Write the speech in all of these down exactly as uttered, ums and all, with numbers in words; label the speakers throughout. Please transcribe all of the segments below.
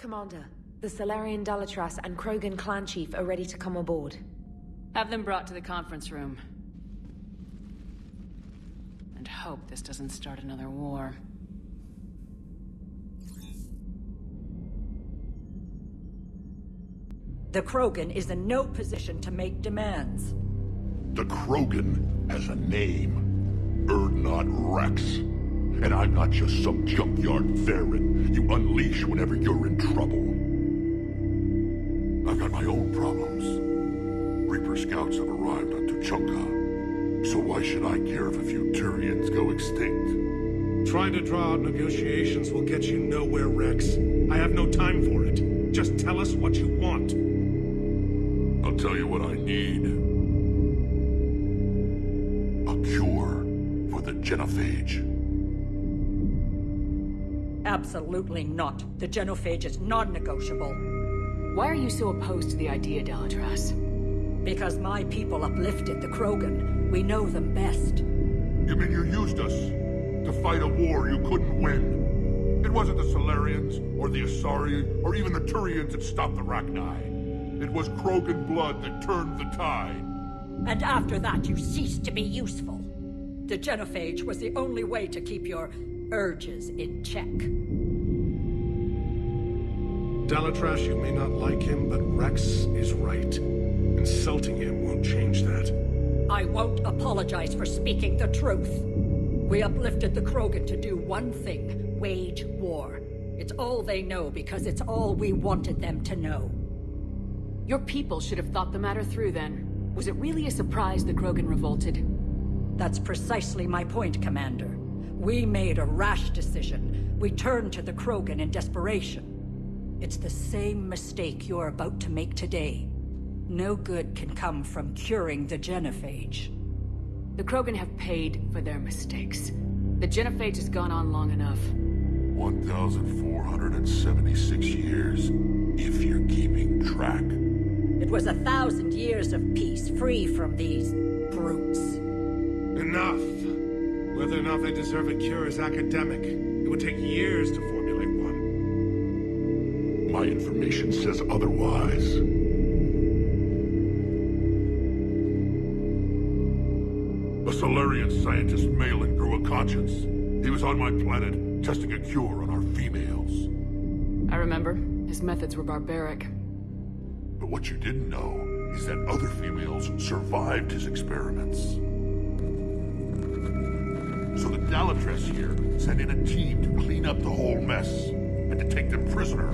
Speaker 1: Commander. The Solarian Dalatrass and Krogan clan chief are ready to come aboard.
Speaker 2: Have them brought to the conference room. And hope this doesn't start another war.
Speaker 3: The Krogan is in no position to make demands.
Speaker 4: The Krogan has a name. Erdnot Wrex. And I'm not just some junkyard Theron you unleash whenever you're in trouble. I've got my own problems. Reaper scouts have arrived on Tuchanka. So why should I care if a few Turians go extinct?
Speaker 5: Trying to draw out negotiations will get you nowhere, Wrex. I have no time for it. Just tell us what you want.
Speaker 4: I'll tell you what I need. A cure for the genophage.
Speaker 3: Absolutely not. The genophage is non-negotiable.
Speaker 2: Why are you so opposed to the idea, Dalatrass?
Speaker 3: Because my people uplifted the Krogan. We know them best.
Speaker 4: You mean you used us to fight a war you couldn't win? It wasn't the Solarians, or the Asari, or even the Turians that stopped the Rachni. It was Krogan blood that turned the tide.
Speaker 3: And after that, you ceased to be useful. The genophage was the only way to keep your urges in check.
Speaker 5: Dalatrass, you may not like him, but Wrex is right. Insulting him won't change that.
Speaker 3: I won't apologize for speaking the truth. We uplifted the Krogan to do one thing, wage war. It's all they know because it's all we wanted them to know.
Speaker 2: Your people should have thought the matter through then. Was it really a surprise the Krogan revolted?
Speaker 3: That's precisely my point, Commander. We made a rash decision. We turned to the Krogan in desperation. It's the same mistake you're about to make today. No good can come from curing the genophage.
Speaker 2: The Krogan have paid for their mistakes. The genophage has gone on long enough.
Speaker 4: one thousand four hundred seventy-six years, if you're keeping track.
Speaker 3: It was a thousand years of peace, free from these brutes.
Speaker 5: Enough! Whether or not they deserve a cure is academic. It would take years to formulate one.
Speaker 4: My information says otherwise. A Solarian scientist Malin grew a conscience. He was on my planet, testing a cure on our females.
Speaker 2: I remember. His methods were barbaric.
Speaker 4: But what you didn't know is that other females survived his experiments. So the Dalatrass here sent in a team to clean up the whole mess, and to take them prisoner.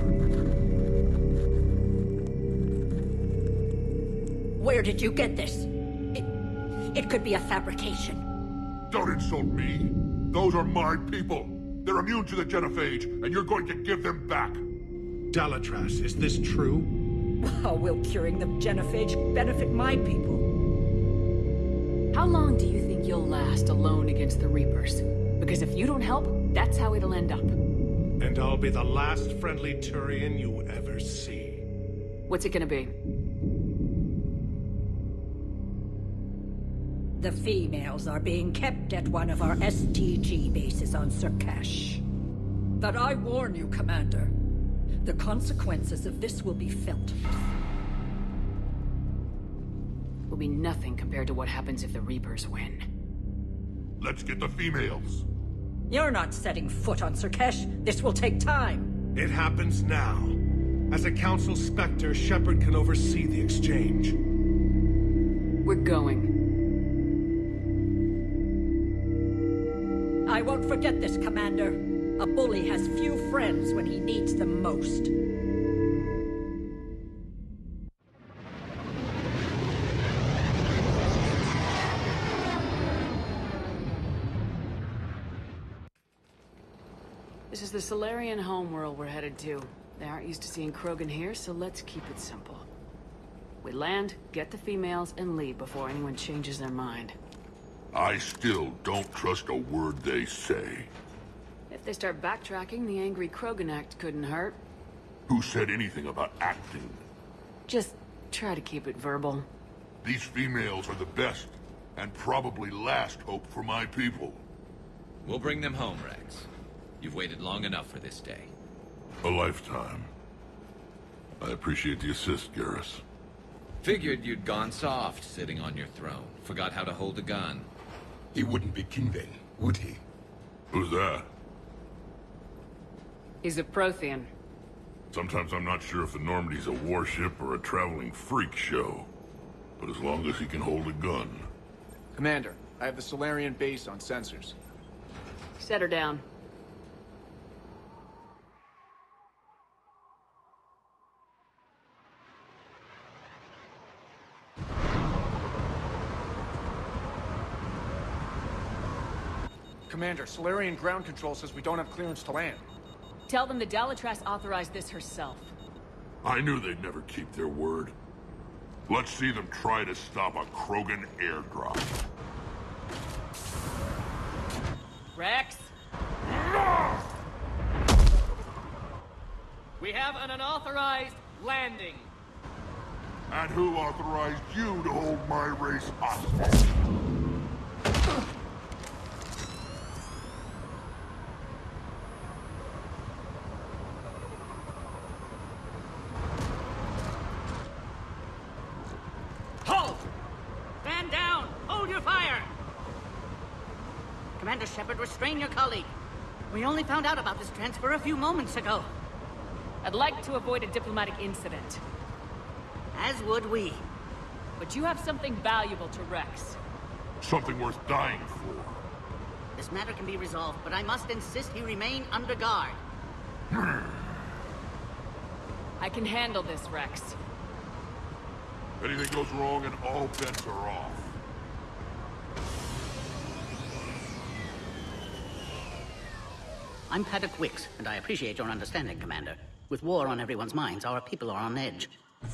Speaker 3: Where did you get this? It, it could be a fabrication.
Speaker 4: Don't insult me. Those are my people. They're immune to the genophage, and you're going to give them back.
Speaker 5: Dalatrass, is this true?
Speaker 3: How will curing the genophage benefit my people?
Speaker 2: How long do you think you'll last alone against the Reapers? Because if you don't help, that's how it'll end up.
Speaker 5: And I'll be the last friendly Turian you ever see.
Speaker 2: What's it gonna be?
Speaker 3: The females are being kept at one of our S T G bases on Surkash. But I warn you, Commander, the consequences of this will be felt.
Speaker 2: Will be nothing compared to what happens if the Reapers win.
Speaker 4: Let's get the females.
Speaker 3: You're not setting foot on Surkash. This will take time.
Speaker 5: It happens now. As a Council Spectre, Shepard can oversee the exchange.
Speaker 2: We're going.
Speaker 3: I won't forget this, Commander. A bully has few friends when he needs them most.
Speaker 2: This is the Solarian homeworld we're headed to. They aren't used to seeing Krogan here, so let's keep it simple. We land, get the females, and leave before anyone changes their mind.
Speaker 4: I still don't trust a word they say.
Speaker 2: If they start backtracking, the angry Krogan act couldn't hurt.
Speaker 4: Who said anything about acting?
Speaker 2: Just try to keep it verbal.
Speaker 4: These females are the best, and probably last hope for my people.
Speaker 6: We'll bring them home, Wrex. You've waited long enough for this day.
Speaker 4: A lifetime. I appreciate the assist, Garrus.
Speaker 6: Figured you'd gone soft sitting on your throne. Forgot how to hold a gun.
Speaker 7: He wouldn't be king then, would he?
Speaker 4: Who's that?
Speaker 2: He's a Prothean.
Speaker 4: Sometimes I'm not sure if the Normandy's a warship or a traveling freak show. But as long as he can hold a gun.
Speaker 8: Commander, I have the Solarian base on sensors.
Speaker 2: Set her down.
Speaker 8: Commander, Solarian ground control says we don't have clearance to land.
Speaker 2: Tell them the Dalatrass authorized this herself.
Speaker 4: I knew they'd never keep their word. Let's see them try to stop a Krogan airdrop.
Speaker 2: Wrex? We have an unauthorized landing.
Speaker 4: And who authorized you to hold my race hostage?
Speaker 9: Halt! Stand down! Hold your fire! Commander Shepard, restrain your colleague. We only found out about this transfer a few moments ago.
Speaker 2: I'd like to avoid a diplomatic incident.
Speaker 9: As would we.
Speaker 2: But you have something valuable to Wrex.
Speaker 4: Something worth dying for.
Speaker 9: This matter can be resolved, but I must insist he remain under guard.
Speaker 2: I can handle this, Wrex.
Speaker 4: Anything goes wrong and all bets are off.
Speaker 9: I'm Paddock Wicks, and I appreciate your understanding, Commander. With war on everyone's minds, our people are on edge.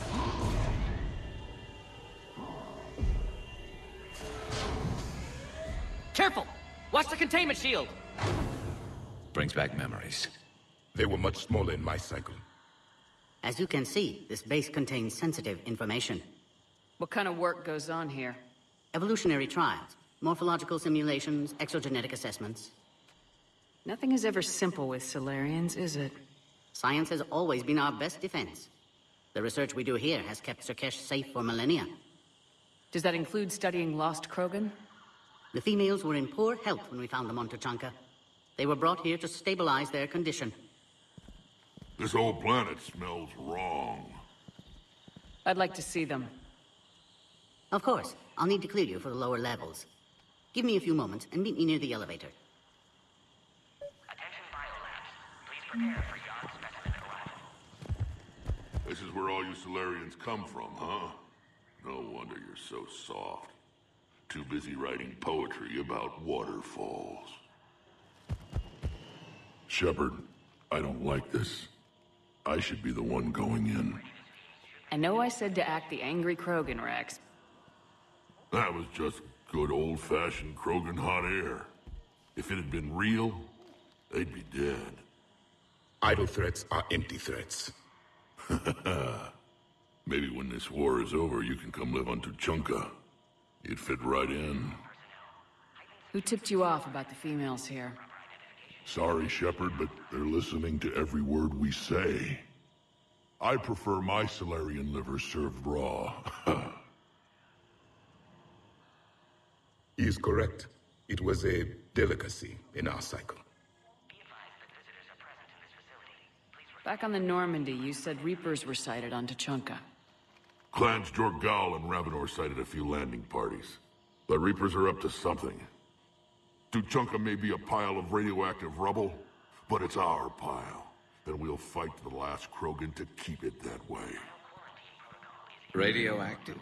Speaker 9: Careful! Watch the containment shield!
Speaker 6: Brings back memories.
Speaker 7: They were much smaller in my cycle.
Speaker 9: As you can see, this base contains sensitive information.
Speaker 2: What kind of work goes on here?
Speaker 9: Evolutionary trials, morphological simulations, exogenetic assessments.
Speaker 2: Nothing is ever simple with Solarians, is it?
Speaker 9: Science has always been our best defense. The research we do here has kept Surkesh safe for millennia.
Speaker 2: Does that include studying lost Krogan?
Speaker 9: The females were in poor health when we found them on Tuchanka. They were brought here to stabilize their condition.
Speaker 4: This whole planet smells wrong.
Speaker 2: I'd like to see them.
Speaker 9: Of course. I'll need to clear you for the lower levels. Give me a few moments and meet me near the elevator.
Speaker 10: Attention biolabs. Please prepare for your specimen arrival.
Speaker 4: This is where all you Solarians come from, huh? No wonder you're so soft. Too busy writing poetry about waterfalls. Shepard, I don't like this. I should be the one going in.
Speaker 2: I know I said to act the angry Krogan, Wrex.
Speaker 4: That was just good old-fashioned Krogan hot air. If it had been real, they'd be dead.
Speaker 7: Idle threats are empty threats.
Speaker 4: Maybe when this war is over, you can come live on Tuchanka. You'd fit right in.
Speaker 2: Who tipped you off about the females here?
Speaker 4: Sorry, Shepard, but they're listening to every word we say. I prefer my Solarian liver served raw.
Speaker 7: He is correct. It was a delicacy in our cycle.
Speaker 2: Back on the Normandy, you said Reapers were sighted on Tuchanka.
Speaker 4: Clans Jorgal and Ravenor sighted a few landing parties. The Reapers are up to something. Tuchanka may be a pile of radioactive rubble, but it's our pile. Then we'll fight to the last Krogan to keep it that way.
Speaker 6: Radioactive?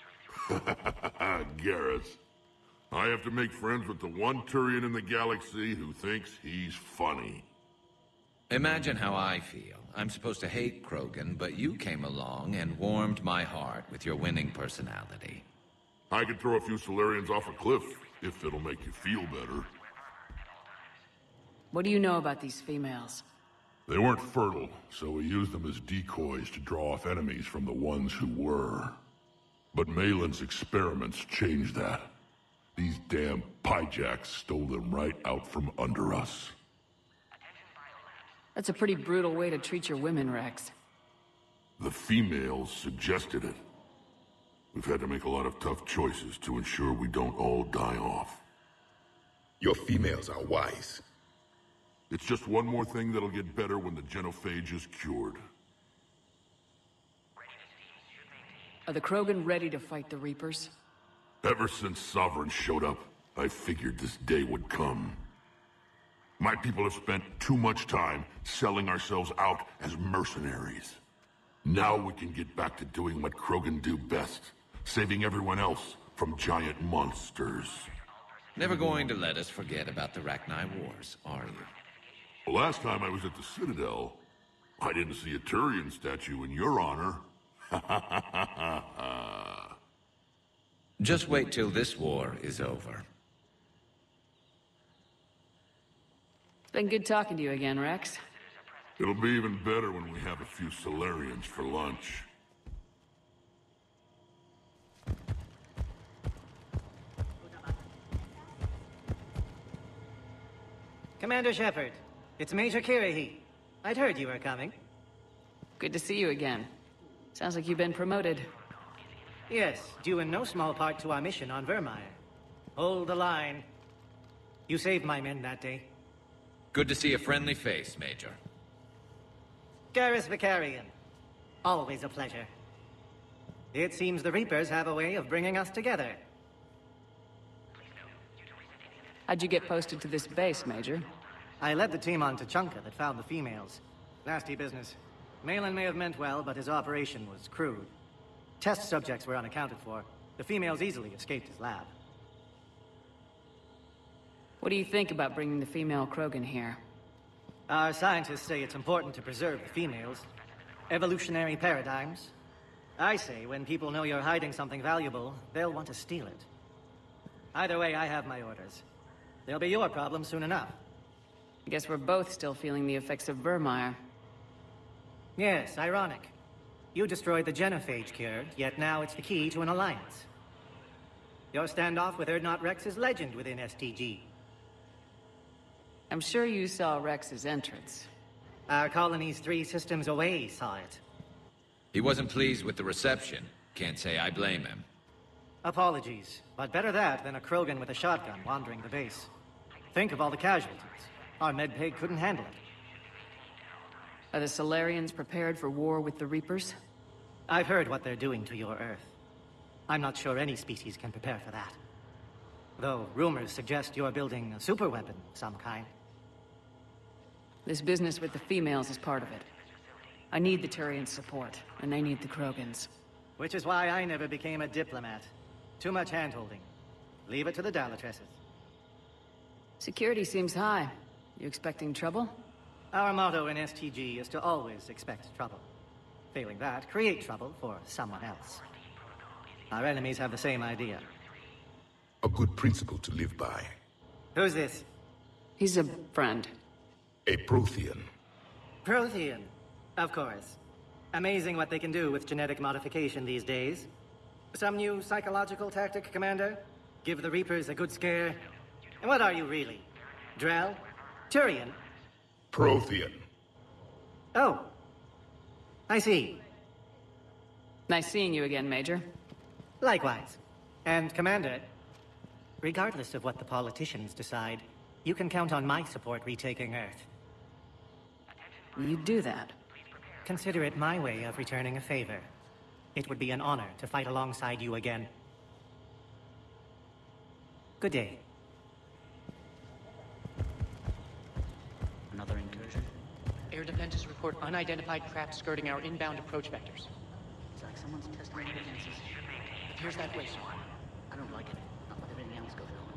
Speaker 4: Garrus. I have to make friends with the one Turian in the galaxy who thinks he's funny.
Speaker 6: Imagine how I feel. I'm supposed to hate Krogan, but you came along and warmed my heart with your winning personality.
Speaker 4: I could throw a few Solarians off a cliff, if it'll make you feel better.
Speaker 2: What do you know about these females?
Speaker 4: They weren't fertile, so we used them as decoys to draw off enemies from the ones who were. But Malin's experiments changed that. These damn pyjacks stole them right out from under us.
Speaker 2: That's a pretty brutal way to treat your women, Wrex.
Speaker 4: The females suggested it. We've had to make a lot of tough choices to ensure we don't all die off.
Speaker 7: Your females are wise.
Speaker 4: It's just one more thing that'll get better when the genophage is cured.
Speaker 2: Are the Krogan ready to fight the Reapers?
Speaker 4: Ever since Sovereign showed up, I figured this day would come. My people have spent too much time selling ourselves out as mercenaries. Now we can get back to doing what Krogan do best, saving everyone else from giant monsters.
Speaker 6: Never going to let us forget about the Rachni Wars, are you?
Speaker 4: The last time I was at the Citadel, I didn't see a Turian statue in your honor.
Speaker 6: Just wait till this war is over.
Speaker 2: It's been good talking to you again, Wrex.
Speaker 4: It'll be even better when we have a few Solarians for lunch.
Speaker 11: Commander Shepard, it's Major Kirahi. I'd heard you were coming.
Speaker 2: Good to see you again. Sounds like you've been promoted.
Speaker 11: Yes, due in no small part to our mission on Vermeer. Hold the line. You saved my men that day.
Speaker 6: Good to see a friendly face, Major.
Speaker 11: Garrus Vicarian. Always a pleasure. It seems the Reapers have a way of bringing us together.
Speaker 2: How'd you get posted to this base, Major?
Speaker 11: I led the team on Tachanka that found the females. Nasty business. Malin may have meant well, but his operation was crude. Test subjects were unaccounted for. The females easily escaped his lab.
Speaker 2: What do you think about bringing the female Krogan here?
Speaker 11: Our scientists say it's important to preserve the females. Evolutionary paradigms. I say when people know you're hiding something valuable, they'll want to steal it. Either way, I have my orders. They'll be your problem soon enough.
Speaker 2: I guess we're both still feeling the effects of Vermeer.
Speaker 11: Yes, ironic. You destroyed the genophage cure, yet now it's the key to an alliance. Your standoff with Erdnot Wrex is legend within S T G.
Speaker 2: I'm sure you saw Rex's entrance.
Speaker 11: Our colony's three systems away saw it.
Speaker 6: He wasn't pleased with the reception. Can't say I blame him.
Speaker 11: Apologies, but better that than a Krogan with a shotgun wandering the base. Think of all the casualties. Our medpay couldn't handle it.
Speaker 2: Are the Solarians prepared for war with the Reapers?
Speaker 11: I've heard what they're doing to your Earth. I'm not sure any species can prepare for that. Though rumors suggest you're building a superweapon of some kind.
Speaker 2: This business with the females is part of it. I need the Turians' support, and they need the Krogans.
Speaker 11: Which is why I never became a diplomat. Too much hand-holding. Leave it to the Dalatrasses.
Speaker 2: Security seems high. You expecting trouble?
Speaker 11: Our motto in S T G is to always expect trouble. Failing that, create trouble for someone else. Our enemies have the same idea.
Speaker 7: A good principle to live by.
Speaker 11: Who's this?
Speaker 2: He's a friend.
Speaker 7: A Prothean.
Speaker 11: Prothean, of course. Amazing what they can do with genetic modification these days. Some new psychological tactic, Commander? Give the Reapers a good scare? And what are you really? Drell? Turian?
Speaker 7: Prothean.
Speaker 11: Oh. I see.
Speaker 2: Nice seeing you again, Major.
Speaker 11: Likewise. And Commander, regardless of what the politicians decide, you can count on my support retaking Earth.
Speaker 2: You do that?
Speaker 11: Consider it my way of returning a favor. It would be an honor to fight alongside you again. Good day.
Speaker 12: Another incursion? Air defenses report unidentified craft skirting our inbound approach vectors.
Speaker 9: It's like someone's testing my defenses.
Speaker 12: Appears that way, sir.
Speaker 9: I don't like it. Not with everything else going on.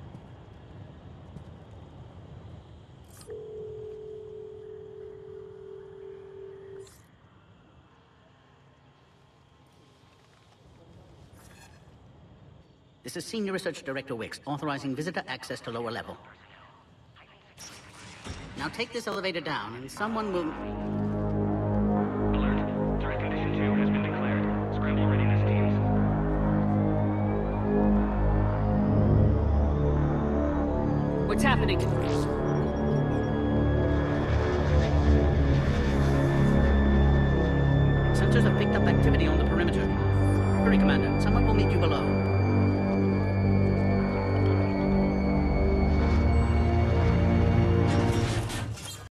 Speaker 9: This is Senior Research Director Wrex, authorizing visitor access to lower level. Now take this elevator down, and someone will...
Speaker 10: Alert. Threat condition two has been declared. Scramble readiness teams.
Speaker 2: What's happening?
Speaker 9: Sensor Hunters have picked up activity on the perimeter. Hurry, Commander. Someone will meet you below.